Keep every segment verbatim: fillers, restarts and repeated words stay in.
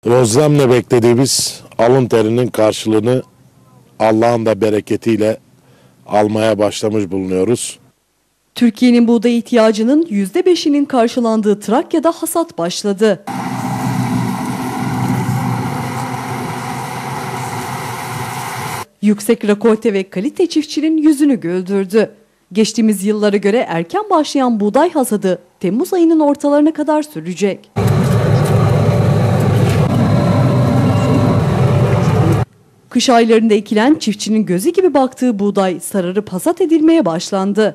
Özlemle beklediğimiz alın terinin karşılığını Allah'ın da bereketiyle almaya başlamış bulunuyoruz. Türkiye'nin buğday ihtiyacının yüzde beşinin karşılandığı Trakya'da hasat başladı. Yüksek rekolte ve kalite çiftçinin yüzünü güldürdü. Geçtiğimiz yıllara göre erken başlayan buğday hasadı Temmuz ayının ortalarına kadar sürecek. Kış aylarında ekilen çiftçinin gözü gibi baktığı buğday sararıp hasat edilmeye başlandı.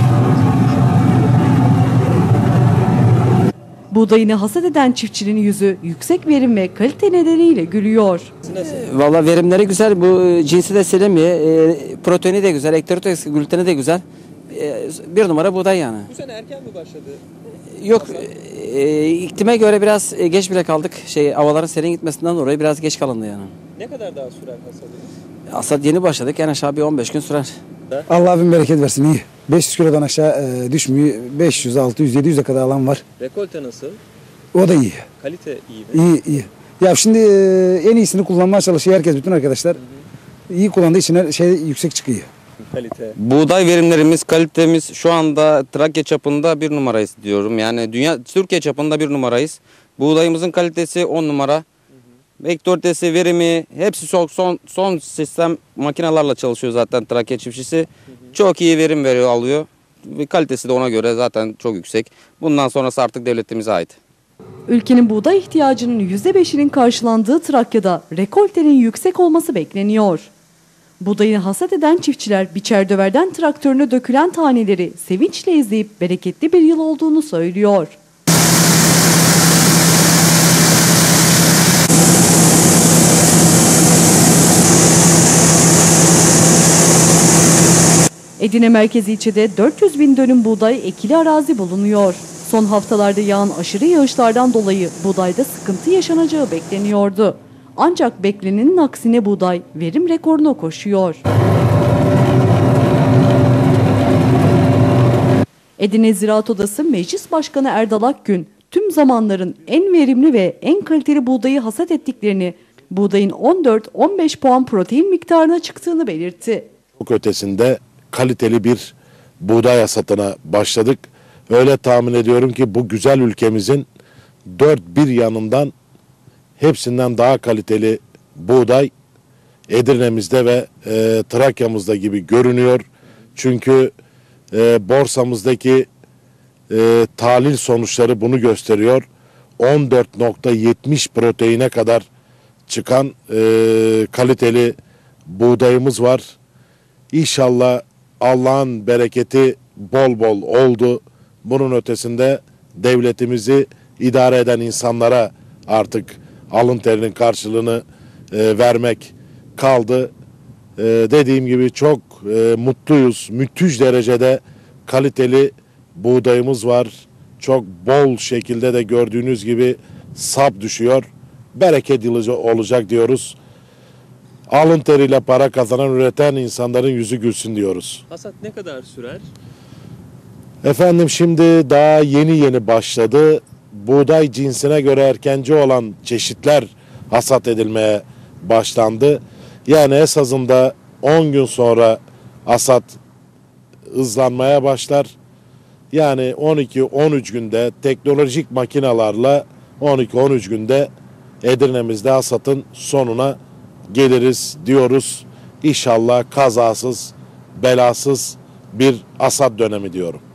Buğdayını hasat eden çiftçinin yüzü yüksek verim ve kalite nedeniyle gülüyor. Valla verimleri güzel, bu cinsi de silemiyor, e, proteini de güzel, ekterotoks gluteni de güzel. E, bir numara buğday yani. Bu sene erken mi başladı? Yok, e, iklime göre biraz geç bile kaldık. Şey, havaların serin gitmesinden dolayı biraz geç kalındı yani. Ne kadar daha sürer hasadınız? Hasat yeni başladık, en aşağı bir on beş gün sürer. Allah bin bereket versin, iyi. beş yüz kilodan aşağı e, düşmüyor. beş yüz, altı yüz, yedi yüze kadar alan var. Rekolte nasıl? O da iyi. Kalite iyi mi? İyi, iyi. Ya şimdi e, en iyisini kullanmaya çalışıyor herkes, bütün arkadaşlar. Hı hı. İyi kullandığı için her şey yüksek çıkıyor. Kalite. Buğday verimlerimiz, kalitemiz şu anda Trakya çapında bir numarayız diyorum. Yani dünya, Türkiye çapında bir numarayız. Buğdayımızın kalitesi on numara. Ektoritesi, verimi hepsi çok son son sistem makinelerle çalışıyor zaten Trakya çiftçisi. Hı hı. Çok iyi verim veriyor, alıyor. Ve kalitesi de ona göre zaten çok yüksek. Bundan sonrası artık devletimize ait. Ülkenin buğday ihtiyacının yüzde beşinin karşılandığı Trakya'da rekoltenin yüksek olması bekleniyor. Buğdayını hasat eden çiftçiler biçer döverden traktörüne dökülen taneleri sevinçle izleyip bereketli bir yıl olduğunu söylüyor. Edirne merkez ilçede dört yüz bin dönüm buğday ekili arazi bulunuyor. Son haftalarda yağan aşırı yağışlardan dolayı buğdayda sıkıntı yaşanacağı bekleniyordu. Ancak beklenenin aksine buğday verim rekoruna koşuyor. Edirne Ziraat Odası Meclis Başkanı Erdal Akgün, tüm zamanların en verimli ve en kaliteli buğdayı hasat ettiklerini, buğdayın on dört on beş puan protein miktarına çıktığını belirtti. Çok ötesinde kaliteli bir buğday hasatına başladık. Öyle tahmin ediyorum ki bu güzel ülkemizin dört bir yanından hepsinden daha kaliteli buğday Edirne'mizde ve e, Trakya'mızda gibi görünüyor. Çünkü e, borsamızdaki e, tahlil sonuçları bunu gösteriyor. on dört nokta yetmiş proteine kadar çıkan e, kaliteli buğdayımız var. İnşallah Allah'ın bereketi bol bol oldu. Bunun ötesinde devletimizi idare eden insanlara artık alın terinin karşılığını e, vermek kaldı. E, dediğim gibi çok e, mutluyuz. Müthiş derecede kaliteli buğdayımız var. Çok bol şekilde de gördüğünüz gibi sap düşüyor. Bereket yılı olacak diyoruz. Alın teriyle para kazanan, üreten insanların yüzü gülsün diyoruz. Hasat ne kadar sürer? Efendim şimdi daha yeni yeni başladı. Buğday cinsine göre erkenci olan çeşitler hasat edilmeye başlandı. Yani esasında on gün sonra hasat hızlanmaya başlar. Yani on iki on üç günde teknolojik makinalarla on iki on üç günde Edirne'mizde hasatın sonuna geliriz diyoruz. İnşallah kazasız, belasız bir hasat dönemi diyorum.